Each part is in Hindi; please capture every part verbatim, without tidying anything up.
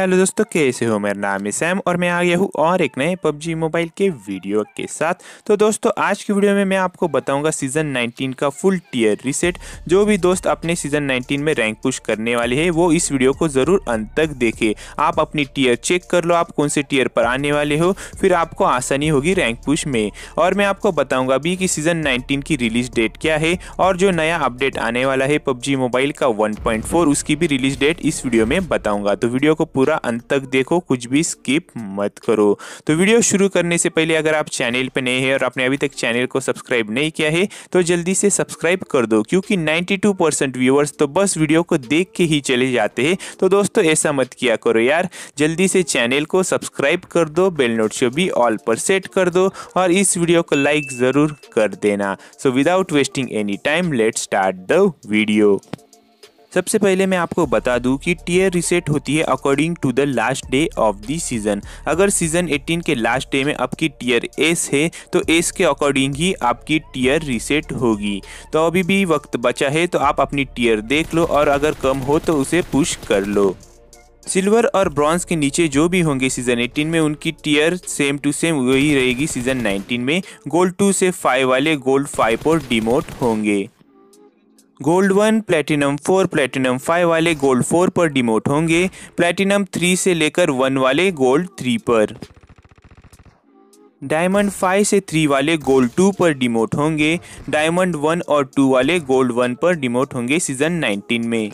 हेलो दोस्तों, कैसे हो। मेरा नाम है सैम और मैं आ गया हूँ और एक नए पबजी मोबाइल के वीडियो के साथ। तो दोस्तों आज की वीडियो में मैं आपको बताऊंगा सीज़न उन्नीस का फुल टियर रीसेट। जो भी दोस्त अपने सीज़न उन्नीस में रैंक पुश करने वाले हैं वो इस वीडियो को ज़रूर अंत तक देखें। आप अपनी टियर चेक कर लो, आप कौन से टियर पर आने वाले हो, फिर आपको आसानी होगी रैंक पुश में। और मैं आपको बताऊँगा भी कि सीज़न उन्नीस की रिलीज डेट क्या है और जो नया अपडेट आने वाला है पबजी मोबाइल का वन पॉइंट फोर उसकी भी रिलीज डेट इस वीडियो में बताऊंगा। तो वीडियो को पूरा अंत तक देखो, कुछ भी स्किप मत करो। तो वीडियो शुरू करने से पहले अगर आप चैनल पे नए हैं और आपने अभी तक चैनल को सब्सक्राइब नहीं किया है तो जल्दी से सब्सक्राइब कर दो, क्योंकि बानवे परसेंट व्यूअर्स तो बस वीडियो को देख के ही चले जाते हैं। तो दोस्तों ऐसा मत किया करो यार, जल्दी से चैनल को सब्सक्राइब कर दो, बेल नोटिफिकेशन भी ऑल पर सेट कर दो और इस वीडियो को लाइक जरूर कर देना। So without wasting any time let's start the video. सबसे पहले मैं आपको बता दूं कि टियर रीसेट होती है according to the last day of the season. अगर सीजन अठारह के लास्ट डे में आपकी टियर एस है तो एस के अकॉर्डिंग ही आपकी टियर रीसेट होगी। तो अभी भी वक्त बचा है तो आप अपनी टियर देख लो और अगर कम हो तो उसे पुश कर लो। सिल्वर और ब्रॉन्ज के नीचे जो भी होंगे सीजन अठारह में उनकी टियर सेम टू सेम वही रहेगी सीजन उन्नीस में। गोल्ड टू से फाइव वाले गोल्ड फाइव पर डिमोट होंगे। Gold one, platinum four, platinum five वाले गोल्ड फोर पर डिमोट होंगे। प्लेटिनम थ्री से लेकर वन वाले गोल्ड थ्री पर। डायमंड फाइव से थ्री वाले गोल्ड टू पर डिमोट होंगे। डायमंड वन और टू वाले गोल्ड वन पर डिमोट होंगे सीजन उन्नीस में।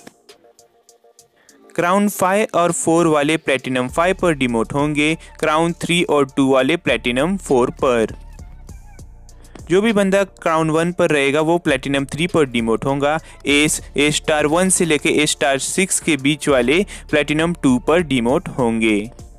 क्राउन फाइव और फोर वाले प्लेटिनम फाइव पर डिमोट होंगे। क्राउन थ्री और टू वाले प्लेटिनम फोर पर। जो भी बंदा क्राउन वन पर रहेगा वो प्लेटिनम थ्री पर डिमोट होगा। एस ए स्टार वन से लेके ए स्टार सिक्स के बीच वाले प्लेटिनम टू पर डिमोट होंगे।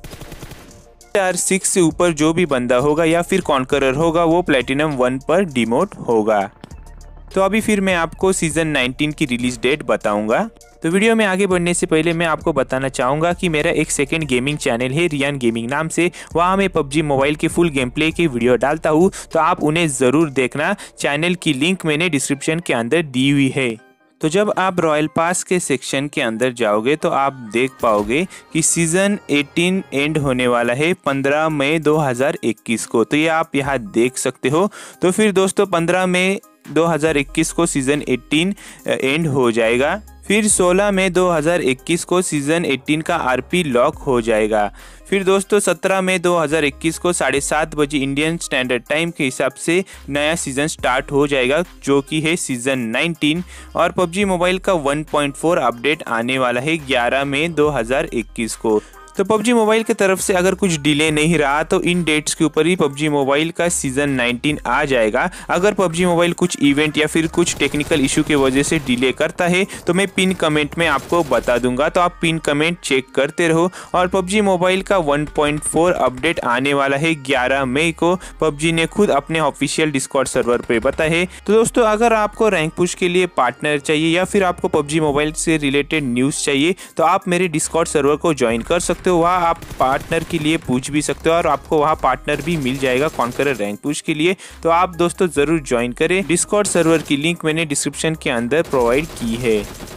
स्टार सिक्स से ऊपर जो भी बंदा होगा या फिर कॉन्करर होगा वो प्लेटिनम वन पर डिमोट होगा। तो अभी फिर मैं आपको सीजन उन्नीस की रिलीज डेट बताऊंगा। तो वीडियो में आगे बढ़ने से पहले मैं आपको बताना चाहूँगा कि मेरा एक सेकंड गेमिंग चैनल है रियान गेमिंग नाम से। वहाँ मैं पबजी मोबाइल के फुल गेम प्ले की वीडियो डालता हूँ, तो आप उन्हें ज़रूर देखना। चैनल की लिंक मैंने डिस्क्रिप्शन के अंदर दी हुई है। तो जब आप रॉयल पास के सेक्शन के अंदर जाओगे तो आप देख पाओगे कि सीज़न अठारह एंड होने वाला है पंद्रह मई दो हज़ार इक्कीस को। तो ये आप यहाँ देख सकते हो। तो फिर दोस्तों पंद्रह मई दो हज़ार इक्कीस को सीज़न अठारह एंड हो जाएगा। फिर सोलह मई दो हज़ार इक्कीस को सीज़न अठारह का आरपी लॉक हो जाएगा। फिर दोस्तों सत्रह मई दो हज़ार इक्कीस को साढ़े सात बजे इंडियन स्टैंडर्ड टाइम के हिसाब से नया सीज़न स्टार्ट हो जाएगा, जो कि है सीज़न उन्नीस। और पबजी मोबाइल का वन पॉइंट फोर अपडेट आने वाला है ग्यारह मई दो हज़ार इक्कीस को। तो पबजी मोबाइल की तरफ से अगर कुछ डिले नहीं रहा तो इन डेट्स के ऊपर ही पबजी मोबाइल का सीज़न उन्नीस आ जाएगा। अगर पबजी मोबाइल कुछ इवेंट या फिर कुछ टेक्निकल इशू की वजह से डिले करता है तो मैं पिन कमेंट में आपको बता दूंगा, तो आप पिन कमेंट चेक करते रहो। और पबजी मोबाइल का वन पॉइंट फोर अपडेट आने वाला है ग्यारह मई को, पबजी ने खुद अपने ऑफिशियल डिस्कॉर्ड सर्वर पे बताया है। तो दोस्तों अगर आपको रैंक पुश के लिए पार्टनर चाहिए या फिर आपको पबजी मोबाइल से रिलेटेड न्यूज़ चाहिए तो आप मेरे डिस्कॉर्ड सर्वर को ज्वाइन कर सकते हो। वहाँ आप पार्टनर के लिए पूछ भी सकते हो और आपको वहाँ पार्टनर भी मिल जाएगा कॉन्करर रैंक पुश के लिए। तो आप दोस्तों जरूर ज्वाइन करें। डिस्कॉर्ड सर्वर की लिंक मैंने डिस्क्रिप्शन के अंदर प्रोवाइड की है।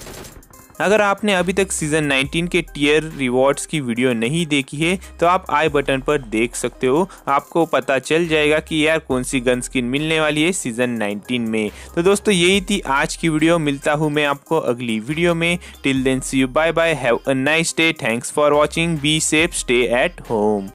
अगर आपने अभी तक सीजन उन्नीस के टियर रिवॉर्ड्स की वीडियो नहीं देखी है तो आप आई बटन पर देख सकते हो, आपको पता चल जाएगा कि यार कौन सी गन स्किन मिलने वाली है सीजन उन्नीस में। तो दोस्तों यही थी आज की वीडियो, मिलता हूँ मैं आपको अगली वीडियो में। Till then see you, bye bye, have a nice day, thanks for watching, be safe, stay at home.